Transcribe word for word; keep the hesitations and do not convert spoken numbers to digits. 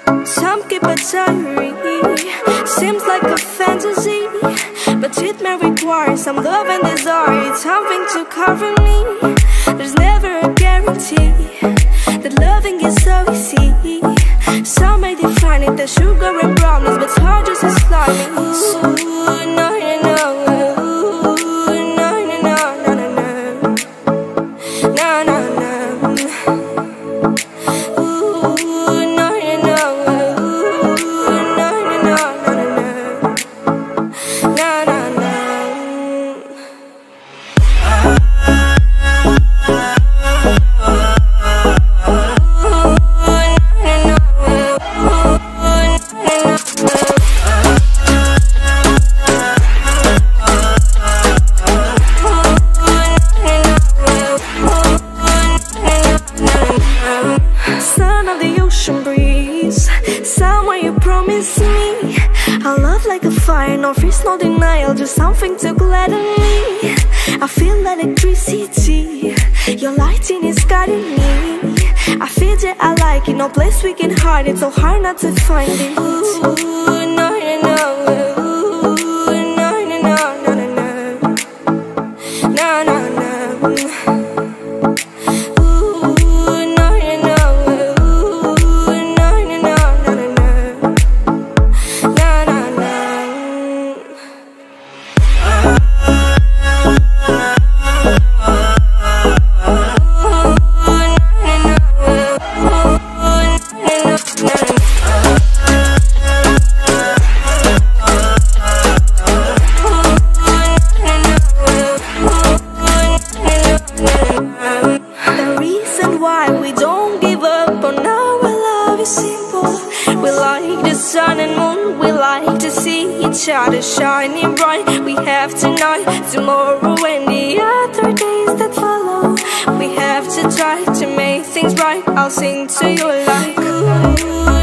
Some keep a diary, seems like a fantasy, but it may require some love and desire, something to cover me. There's never a guarantee that loving is so easy. Some may define it as sugar and brownies, but it's hard just as slimy. Ooh, no, no, no. Ooh, no, no, no, no, no, no. No, no, no. Ooh, no, no, no. Ooh, no, no, no, no, no. No, no, no. Son of the ocean breeze, somewhere you promise me a love like a fire, no fears, no denial, just something to gladden me. I feel electricity, your lighting is guiding me. I feel that I like it, no place we can hide it, so hard not to find it. Ooh, no, no, no. Ooh, no, no, no, no, no, no. No, no, no. Sun and moon, we like to see each other shining bright. We have tonight, tomorrow and the other days that follow. We have to try to make things right. I'll sing to you like ooh.